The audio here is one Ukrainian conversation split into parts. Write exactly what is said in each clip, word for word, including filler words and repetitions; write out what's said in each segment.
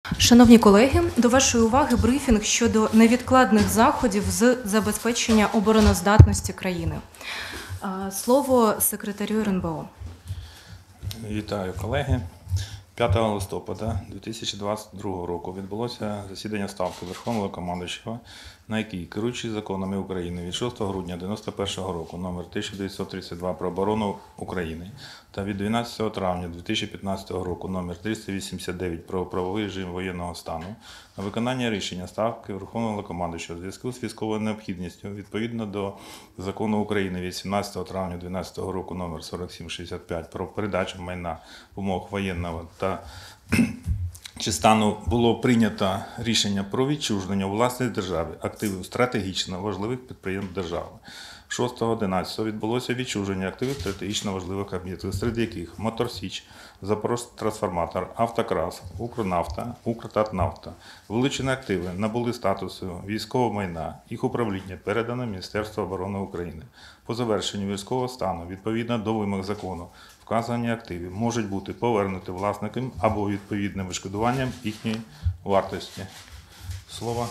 Шановні колеги, до вашої уваги брифінг щодо невідкладних заходів з забезпечення обороноздатності країни. Слово секретарю ер ен бе о. Вітаю, колеги. п'ятого листопада дві тисячі двадцять другого року відбулося засідання Ставки Верховного Командуючого, на якій, керуючись законами України від шостого грудня дев'яносто першого року номер тисяча дев'ятсот тридцять два про оборону України та від дванадцятого травня дві тисячі п'ятнадцятого року номер триста вісімдесят дев'ять про правовий режим воєнного стану, на виконання рішення Ставки Верховного Командуючого у зв'язку з військовою необхідністю відповідно до закону України від сімнадцятого травня дві тисячі дванадцятого року номер сорок сім шістдесят п'ять про передачу майна в умовах воєнного та чи стану було прийнято рішення про відчуження у власність держави активів стратегічно важливих підприємств держави. шостого одинадцятого відбулося відчуження активів стратегічно важливих об'єктів, серед яких Моторсіч, Запорожтрансформатор, Автокрас, Укрнафта, Укртатнафта. Вилучені активи набули статусу військового майна, їх управління передано Міністерству оборони України. По завершенню військового стану, відповідно до вимог закону, вказані активи можуть бути повернуті власникам або відповідним відшкодуванням їхньої вартості. Слово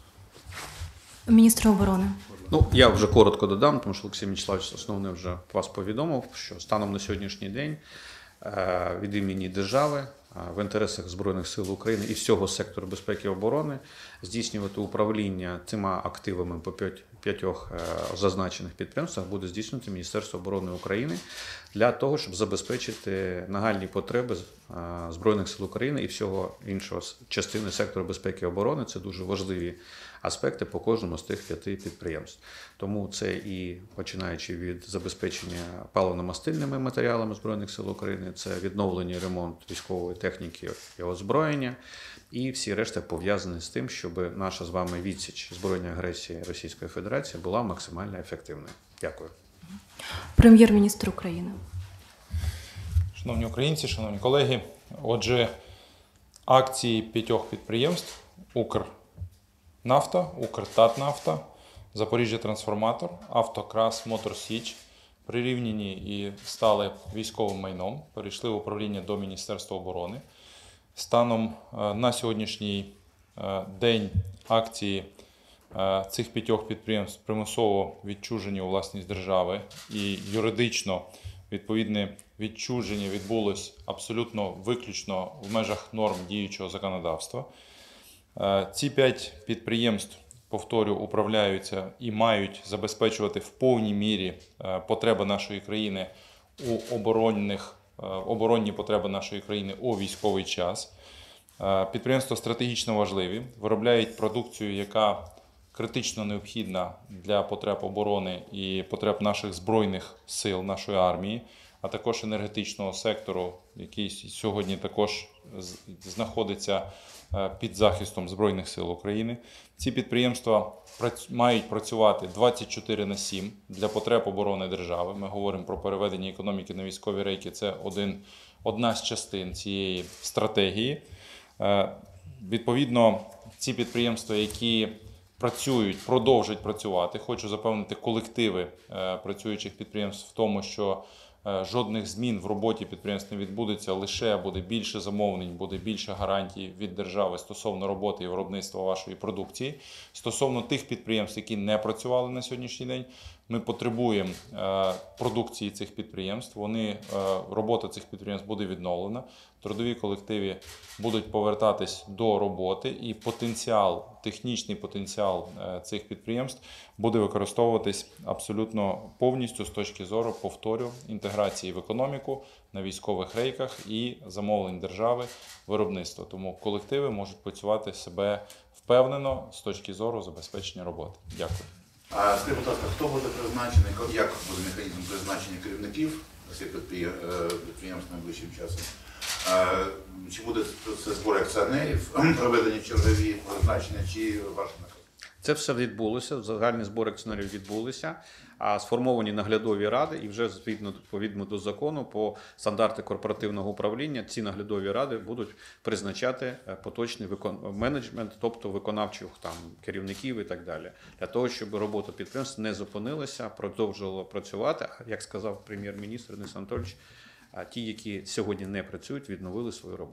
міністру оборони. Ну, я вже коротко додам, тому що Олексій Мячеславович основне вже вас повідомив, що станом на сьогоднішній день від імені держави в інтересах Збройних сил України і всього сектору безпеки і оборони здійснювати управління цими активами по п'ятьох зазначених підприємствах буде здійснювати Міністерство оборони України для того, щоб забезпечити нагальні потреби Збройних сил України і всього іншого частини сектору безпеки і оборони. Це дуже важливі аспекти по кожному з тих п'яти підприємств. Тому це і починаючи від забезпечення паливно-мастильними матеріалами Збройних сил України, це відновлення і ремонт військової техніки і озброєння, і всі решта пов'язані з тим, щоб наша з вами відсіч збройної агресії Російської Федерації була максимально ефективною. Дякую. Прем'єр-міністр України. Шановні українці, шановні колеги, отже, акції п'ятьох підприємств Укрнафта, Укртатнафта, Запоріжжя-Трансформатор, Автокрас, Моторсіч прирівняні і стали військовим майном, перейшли в управління до Міністерства оборони. Станом на сьогоднішній день акції цих п'ятьох підприємств примусово відчужені у власність держави і юридично відповідне відчуження відбулось абсолютно виключно в межах норм діючого законодавства. Ці п'ять підприємств, повторю, управляються і мають забезпечувати в повній мірі потреби нашої країни у оборонних, оборонні потреби нашої країни у військовий час. Підприємства стратегічно важливі, виробляють продукцію, яка критично необхідна для потреб оборони і потреб наших збройних сил, нашої армії, а також енергетичного сектору, який сьогодні також знаходиться під захистом Збройних сил України. Ці підприємства мають працювати двадцять чотири на сім для потреб оборони держави. Ми говоримо про переведення економіки на військові рейки. Це один, одна з частин цієї стратегії. Відповідно, ці підприємства, які працюють, продовжують працювати. Хочу запевнити колективи працюючих підприємств в тому, що жодних змін в роботі підприємств не відбудеться, лише буде більше замовлень, буде більше гарантій від держави стосовно роботи і виробництва вашої продукції. Стосовно тих підприємств, які не працювали на сьогоднішній день, ми потребуємо продукції цих підприємств. Вони, робота цих підприємств буде відновлена, трудові колективи будуть повертатись до роботи і потенціал, технічний потенціал цих підприємств буде використовуватись абсолютно повністю з точки зору, повторю, інтеграції в економіку на військових рейках і замовлень держави виробництва. Тому колективи можуть працювати себе впевнено з точки зору забезпечення роботи. Дякую. А скажіть, будь ласка, хто буде призначений, як буде механізм призначення керівників цих підприємств найближчим часом? Чи буде це збор акціонерів, проведені чергові призначення, чи ваше наказ? Це все відбулося, загальні збори акціонерів відбулися, а сформовані наглядові ради і вже відповідно до закону по стандарти корпоративного управління ці наглядові ради будуть призначати поточний менеджмент, тобто виконавчих там керівників і так далі, для того, щоб робота підприємств не зупинилася, продовжувала працювати, як сказав прем'єр-міністр Денис Анатолійович, ті, які сьогодні не працюють, відновили свою роботу.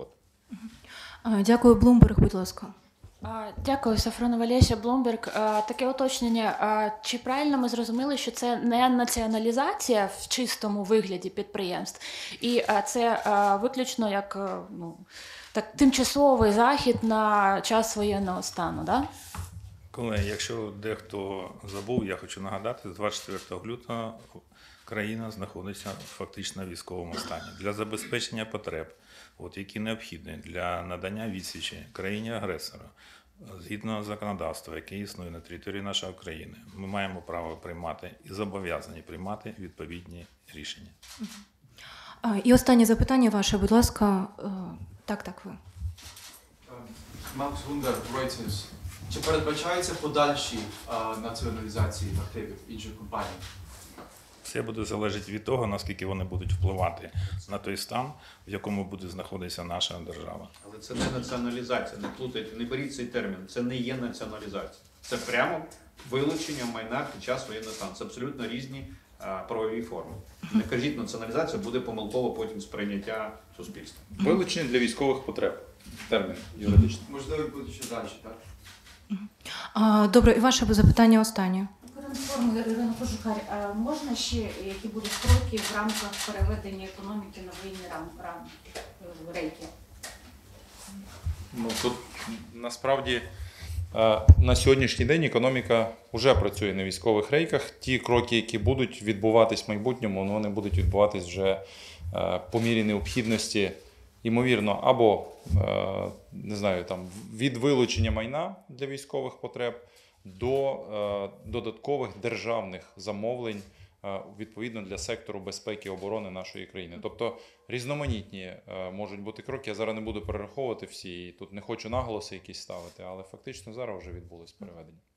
А, Дякую, Блумберг, будь ласка. А, Дякую, Сафронова Леся, Блумберг. А, Таке уточнення. А, Чи правильно ми зрозуміли, що це не націоналізація в чистому вигляді підприємств, і а, це а, виключно як а, ну, так, тимчасовий захід на час воєнного стану, да? Колеги, якщо дехто забув, я хочу нагадати, з двадцять четвертого лютого країна знаходиться фактично в військовому стані. Для забезпечення потреб, от, які необхідні для надання відсічі країні-агресору, згідно законодавства, яке існує на території нашої країни, ми маємо право приймати і зобов'язані приймати відповідні рішення. А, І останнє запитання ваше, будь ласка. Е, Так, так, ви. Макс Гундер, Reuters. Чи передбачаються подальші а, націоналізації активів інших компаній? Все буде залежати від того, наскільки вони будуть впливати на той стан, в якому буде знаходитися наша держава. Але це не націоналізація, не плутайте, не беріть цей термін. Це не є націоналізація. Це прямо вилучення майна під час воєнного стану. Це абсолютно різні а, правові форми. Не кажіть націоналізація, буде помилково потім сприйняття суспільства. Вилучення для військових потреб. Термін юридичний. Можливо, буде ще далі, так? А, Добре, і ваше запитання останнє. Форму Ірина Кожухар, а можна ще які будуть кроки в рамках переведення економіки на воєнні рам, рам, рейки? Ну, тут насправді е, на сьогоднішній день економіка вже працює на військових рейках. Ті кроки, які будуть відбуватись в майбутньому, ну, вони будуть відбуватись вже е, по мірі необхідності, ймовірно, або е, не знаю, там, від вилучення майна для військових потреб до е, додаткових державних замовлень е, відповідно для сектору безпеки і оборони нашої країни. Тобто різноманітні е, можуть бути кроки. Я зараз не буду перераховувати всі, і тут не хочу наголоси якісь ставити, але фактично зараз вже відбулось переведення.